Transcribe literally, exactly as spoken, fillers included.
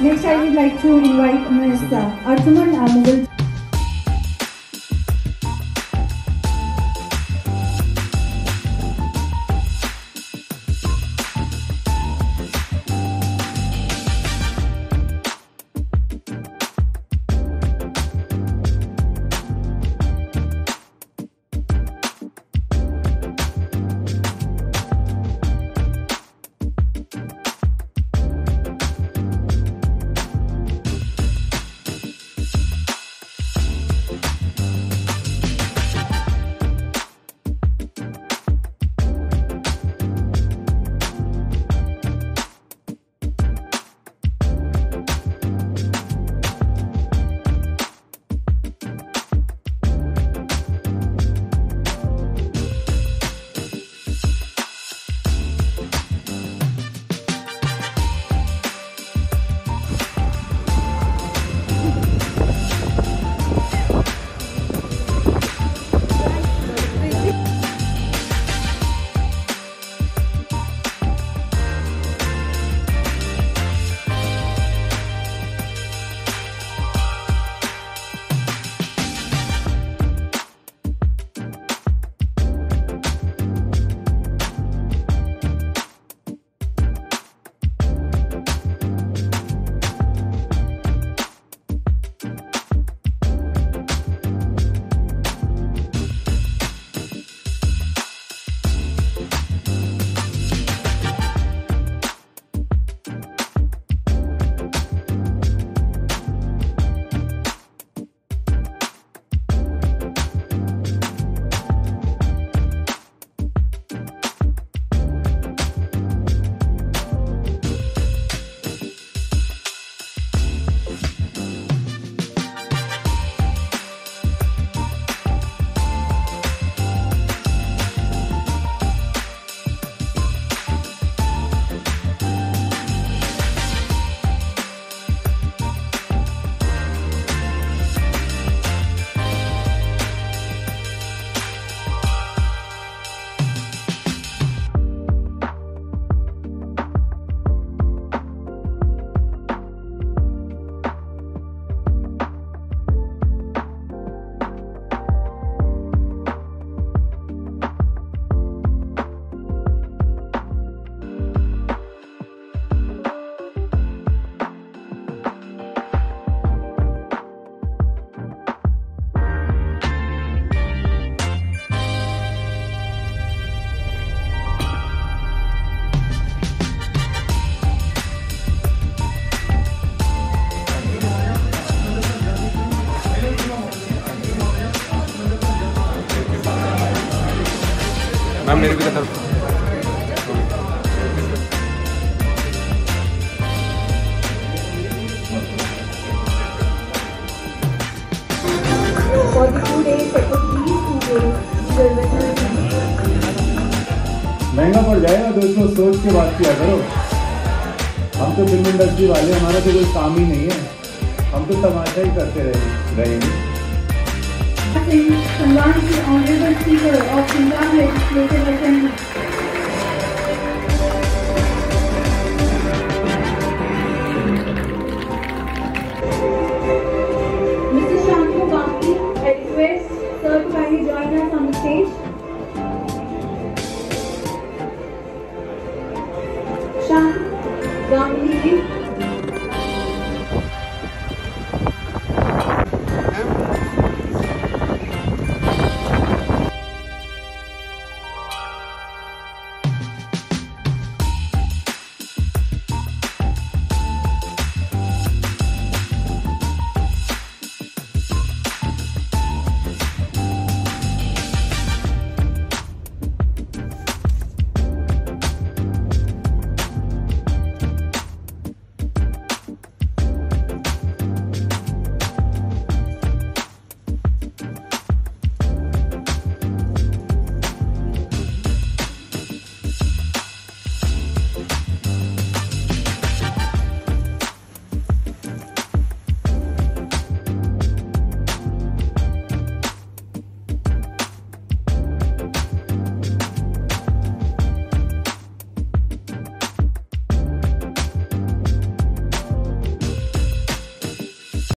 Next, I would like to invite Miz ARJUMMAN Mughal. Ma'am मेरे भी तरफ महंगा पड़ जाएगा दोस्तों, सोच के बात किया करो। हम तो फिल्म इंडस्ट्री वाले, हमारा तो कोई काम ही नहीं है, हम तो तमाशा ही करते रहेंगे। सम्मान की honourable speaker of Punjab legislative assembly Mister Shantanu Gandhi, I request sir to kindly join us on the stage. Shantanu Gandhi.